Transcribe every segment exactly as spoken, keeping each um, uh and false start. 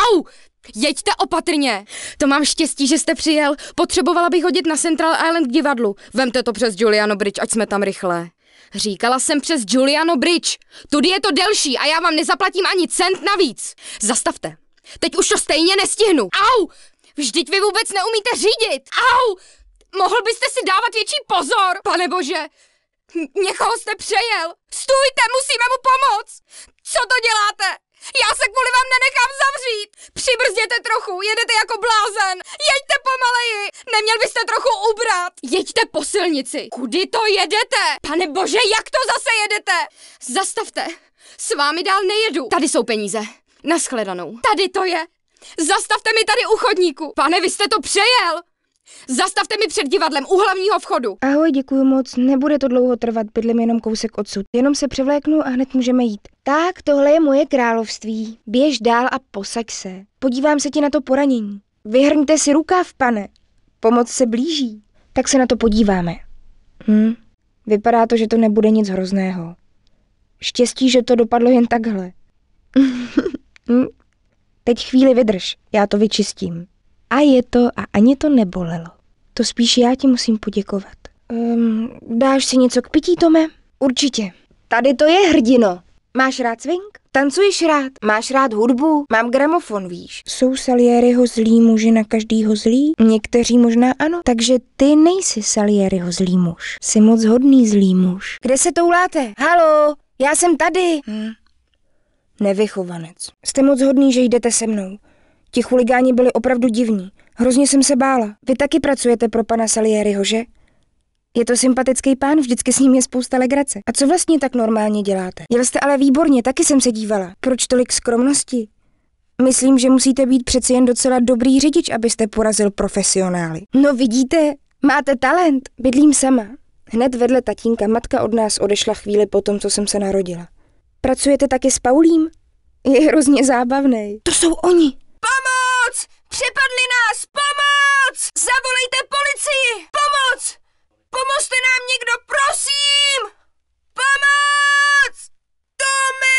Au! Jeďte opatrně. To mám štěstí, že jste přijel. Potřebovala bych hodit na Central Island k divadlu. Vemte to přes Giuliano Bridge, ať jsme tam rychle. Říkala jsem přes Giuliano Bridge. Tudy je to delší a já vám nezaplatím ani cent navíc. Zastavte. Teď už to stejně nestihnu. Au! Vždyť vy vůbec neumíte řídit. Au! Mohl byste si dávat větší pozor, pane bože. Někoho jste přejel. Stůjte, musíme mu pomoct. Co to děláte? Já se kvůli vám nenechám zavřít. Přibrzděte trochu, jedete jako blázen. Jeďte pomaleji. Neměl byste trochu ubrat. Jeďte po silnici. Kudy to jedete? Pane bože, jak to zase jedete? Zastavte. S vámi dál nejedu. Tady jsou peníze. Naschledanou. Tady to je. Zastavte mi tady u chodníku. Pane, vy jste to přejel. Zastavte mi před divadlem u hlavního vchodu. Ahoj, děkuju moc, nebude to dlouho trvat, bydlím jenom kousek odsud. Jenom se převléknu a hned můžeme jít. Tak, tohle je moje království. Běž dál a posaď se. Podívám se ti na to poranění. Vyhrňte si rukáv, pane. Pomoc se blíží. Tak se na to podíváme. Hm, vypadá to, že to nebude nic hrozného. Štěstí, že to dopadlo jen takhle. hm. Teď chvíli vydrž, já to vyčistím. A je to a ani to nebolelo. To spíš já ti musím poděkovat. Um, dáš si něco k pití, Tome? Určitě. Tady to je, hrdino. Máš rád swing? Tancuješ rád? Máš rád hudbu? Mám gramofon, víš. Jsou Salieriho zlý muži na každýho zlý? Někteří možná ano. Takže ty nejsi Salieriho zlý muž. Jsi moc hodný zlý muž. Kde se touláte? Haló, já jsem tady. Hm. Nevychovanec. Jste moc hodný, že jdete se mnou. Ti chuligáni byli opravdu divní. Hrozně jsem se bála. Vy taky pracujete pro pana Salieriho, že? Je to sympatický pán, vždycky s ním je spousta legrace. A co vlastně tak normálně děláte? Jel jste ale výborně, taky jsem se dívala. Proč tolik skromnosti? Myslím, že musíte být přeci jen docela dobrý řidič, abyste porazil profesionály. No vidíte, máte talent. Bydlím sama. Hned vedle tatínka, matka od nás odešla chvíli po tom, co jsem se narodila. Pracujete taky s Paulím? Je hrozně zábavnej. To jsou oni. Pomoc! Přepadli nás! Pomoc! Zavolejte policii! Pomoc! Pomozte nám někdo, prosím! Pomoc! Tommy!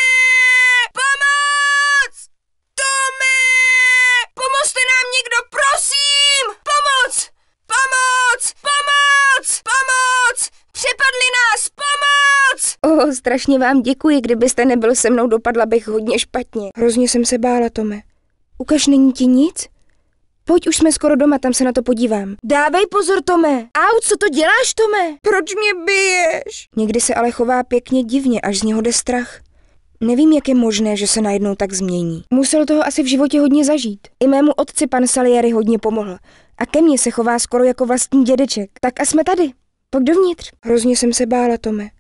Pomoc! Tommy! Pomozte nám někdo, prosím! Pomoc! Pomoc! Pomoc! Pomoc! Přepadli nás! Pomoc! Oh, strašně vám děkuji, kdybyste nebyl se mnou, dopadla bych hodně špatně. Hrozně jsem se bála, Tome. Ukaž, není ti nic? Pojď, už jsme skoro doma, tam se na to podívám. Dávej pozor, Tome. Au, co to děláš, Tome? Proč mě biješ? Někdy se ale chová pěkně divně, až z něho jde strach. Nevím, jak je možné, že se najednou tak změní. Musel toho asi v životě hodně zažít. I mému otci pan Salieri hodně pomohl. A ke mně se chová skoro jako vlastní dědeček. Tak a jsme tady. Pojď dovnitř. Hrozně jsem se bála, Tome.